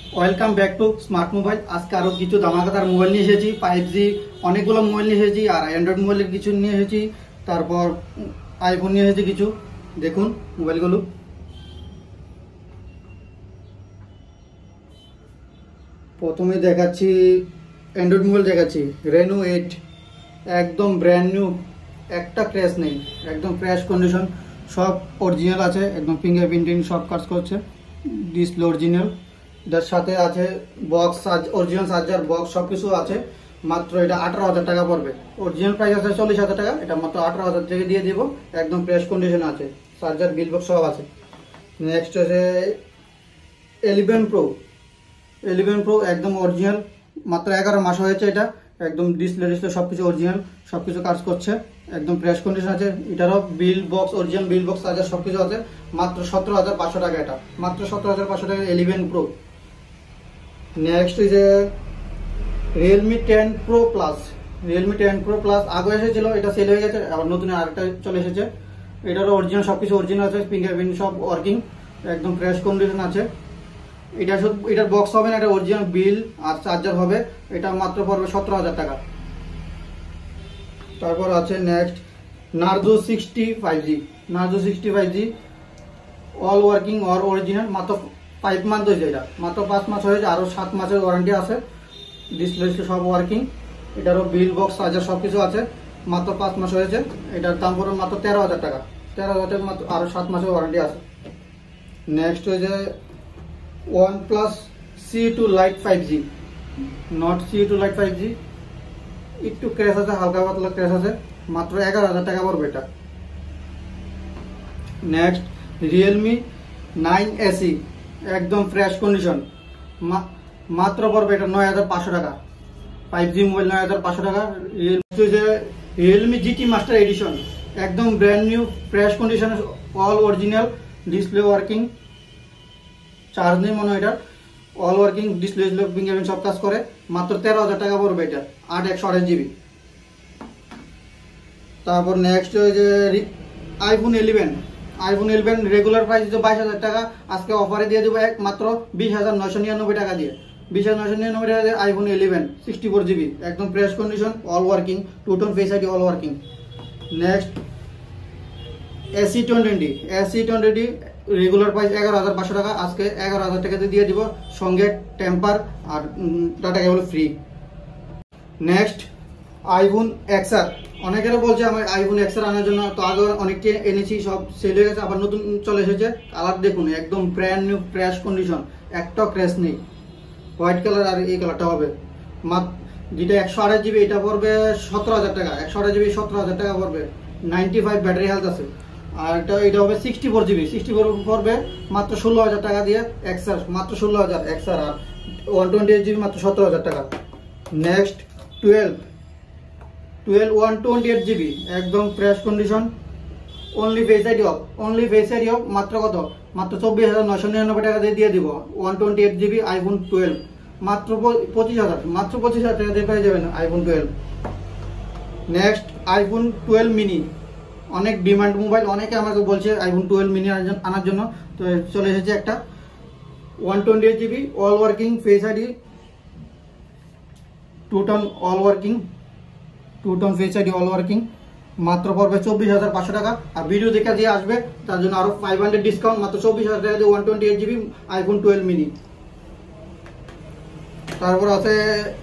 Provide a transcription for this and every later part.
Welcome back to smart mobile. আজকে আরো কিছু দামাকাদার মোবাইল নিয়ে এসেছি। 5G অনেকগুলো মোবাইল নিয়ে এসেছি, আর অ্যান্ড্রয়েড মোবাইলের কিছু নিয়ে এসেছি, তারপর আইফোন নিয়ে এসেছি কিছু। দেখুন মোবাইলগুলো। প্রথমে দেখাচ্ছি অ্যান্ড্রয়েড মোবাইল, দেখাচ্ছি রেনো 8, একদম ব্র্যান্ড নিউ, একটা ক্র্যাশ নেই, একদম ফ্রেশ কন্ডিশন, সব অরিজিনাল আছে, একদম ফিঙ্গারপ্রিন্টিং সব কাজ করছে, ডিসপ্লে অরিজিনাল। এটার সাথে আছে বক্স, অরিজিনাল চার্জার বক্স সব কিছু আছে। মাত্র এটা 18,000 টাকা পড়বে। অরিজিনাল প্রাইস আছে 40,000 টাকা, এটা মাত্র 18,000 থেকে দিয়ে দিব। একদম ফ্রেশ কন্ডিশন আছে, চার্জার বিল বক্স সব আছে। নেক্সট হচ্ছে 11 প্রো, একদম অরিজিনাল, মাত্র 11 মাস হয়েছে। এটা একদম ডিসপ্লে সব কিছু অরিজিনাল, সব কিছু কাজ করছে, একদম ফ্রেশ কন্ডিশন আছে। এটারও bill box, original bill box, charger সব কিছু আছে। মাত্র 17,500 টাকা, এটা মাত্র 17,500 টাকা 11 প্রো। নেক্সট হচ্ছে realme 10 pro plus. Realme 10 pro plus আগে এসেছিল, এটা সেল হয়ে গেছে, আবার নতুন আরেকটা চলে এসেছে। এটারও অরিজিনাল সব কিছু অরিজিনাল আছে, ফিঙ্গারপ্রিন্ট সব ওয়ার্কিং, একদম ফ্রেশ কন্ডিশন আছে। এটার বক্স হবে না, এটা অরিজিনাল বিল আর চার্জার হবে। এটা মাত্র পড়বে 17,000 টাকা। তারপর আছে next narzo 60 5G, all working or original, মাত্র 5 মান্থ হয়েছে। এটা মাত্র 5 মাস হয়েছে, আরও 7 মাসের ওয়ারেন্টি আছে। ডিসপ্লে সব ওয়ার্কিং, এটারও বিল বক্স চার্জার সব কিছু আছে। মাত্র 5 মাস হয়েছে। এটার দাম পড়বে মাত্র 13,000 টাকা। 13,000 টাকা মাত্র, আরও 7 মাসের ওয়ারেন্টি আছে। নেক্সট হয়েছে OnePlus C2 Lite 5G, not C2 Lite 5G, একটু ক্র্যাশ আছে, হালকা পাতলা ক্র্যাশ আছে, মাত্র 11,000 টাকা পড়বে এটা। নেক্সট রিয়েলমি 9SE, একদম ফ্রেশ কন্ডিশন, মাত্র পড়বে এটা 9,500 টাকা। 5G মোবাইল 9,500 টাকা। রিয়েলমি GT মাস্টার এডিশন, একদম brand new, fresh condition, all original, display working, charge নেই মনে হয় এটা, অল ওয়ার্কিং, ডিসপ্লে ফিঙ্গারপ্রিন্ট সব কাজ করে। মাত্র 13,000 টাকা পড়বে এটা, 8 128 GB। তারপর নেক্সট হচ্ছে আইফোন 11 রেগুলার প্রাইস হচ্ছে 22,000 টাকা, আজকে অফারে দিয়ে দেবো মাত্র 20,999 টাকা দিয়ে। 20,999 টাকা দিয়ে আইফোন 11 64 GB, একদম fresh condition, all working, two tone face ID, all working. Next SE20 regular price 11,500 টাকা, আজকে 11,000 টাকাতে দিয়ে দিব, সঙ্গে টেম্পার আর data cable free. Next iPhone XR, অনেকেরা বলছে আমার আইফোন XR আনার জন্য, তো আগে অনেককে এনেছি, সব সেল হয়ে গেছে, আবার নতুন চলে এসেছে। কালার দেখুন, একদম ব্র্যান্ড নিউ, ফ্রেশ কন্ডিশন, একটা ক্র্যাশ নেই, হোয়াইট কালার, আর এই কালারটা হবে। যেটা 128 GB, এটা পড়বে 17,000 টাকা। 128 GB 17,000 টাকা পড়বে, 95 ব্যাটারি হেলথ আছে। আর এটা হবে 64 GB, 64 পড়বে মাত্র 16,000 টাকা দিয়ে। XR মাত্র 16,000 XR, আর 128 GB মাত্র 17,000 টাকা। নেক্সট 12 128 GB, একদম fresh condition, only face ID off, মাত্র কত? মাত্র 24,999 টাকা দিয়ে দিব। 128 GB আইফোন 12 মাত্র 25,000 টাকা দিয়ে পেয়ে যাবেন আইফোন 12। নেক্সট আইফোন 12 মিনি, অনেক ডিমান্ড মোবাইল, অনেকে আমাকে বলছে আইফোন 12 মিনি আনার জন্য, তো চলে এসেছে একটা। 128 GB all working, face ID, two tone face ID, all working, মাত্র পড়বে 24,500 টাকা। আর ভিডিও দেখে দিয়ে আসবে, তার জন্য আরো 500 ডিসকাউন্ট, মাত্র 24,000 টাকা দিয়ে 128 GB আইফোন 12 মিনি। তারপর আছে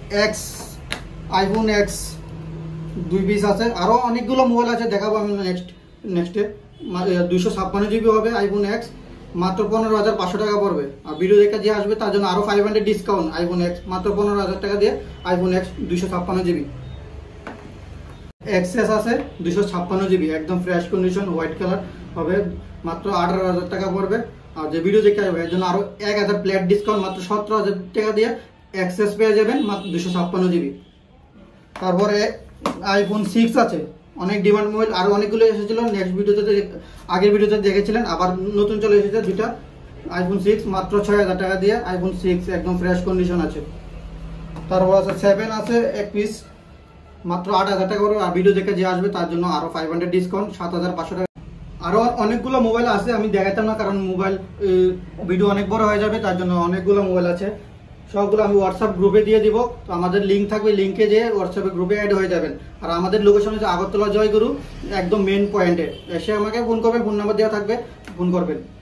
আইফোন X 2 পিস আছে, আরো অনেকগুলো মোবাইল আছে, দেখাবো আমি নেক্সটে। 256 GB হবে আইফোন X, মাত্র 15,500 টাকা পড়বে। আর ভিডিও দেখে যে আসবে, তার জন্য আরো 500 ডিসকাউন্ট, আইফোন X মাত্র 15,000 টাকা দিয়ে আইফোন X 256 GB। XS আছে 256 GB, একদম ফ্রেশ কন্ডিশন, হোয়াইট কালার হবে, মাত্র 18,000 টাকা পড়বে। আর যে ভিডিও দেখে আসবে, এর জন্য আরো 1,000 প্লেট ডিসকাউন্ট, মাত্র 17,000 টাকা দিয়ে XS পেয়ে যাবেন, মাত্র 256 GB। তারপরে আইফোন 6 আছে, অনেক ডিমান্ড মোবাইল, আরো অনেকগুলো এসেছিল, নেক্সট ভিডিওতে, আগের ভিডিওতে দেখেছিলেন, আবার নতুন চলে এসেছে দুইটা। আইফোন 6 মাত্র 6,000 টাকা দিয়ে আইফোন 6, একদম ফ্রেশ কন্ডিশন আছে। তারপর আছে 7 আছে এক পিস, মাত্র 8,000 টাকা করে। আর ভিডিও দেখে যে আসবে, তার জন্য আরো 500 ডিসকাউন্ট, 7,500 টাকা। আরো অনেকগুলো মোবাইল আছে, আমি দেখাতাম না, কারণ মোবাইল ভিডিও অনেক বড় হয়ে যাবে, তার জন্য অনেকগুলো মোবাইল আছে। সবগুলো আমি হোয়াটসঅ্যাপ গ্রুপে দিয়ে দিব। তো আমাদের লিঙ্ক থাকবে, লিঙ্কে যেয়ে হোয়াটসঅ্যাপে গ্রুপে অ্যাড হয়ে যাবেন। আর আমাদের লোকেশন হচ্ছে আগরতলা জয়গুরু, একদম মেন পয়েন্টে। এসে আমাকে ফোন করবেন, ফোন নাম্বার দেওয়া থাকবে, ফোন করবেন।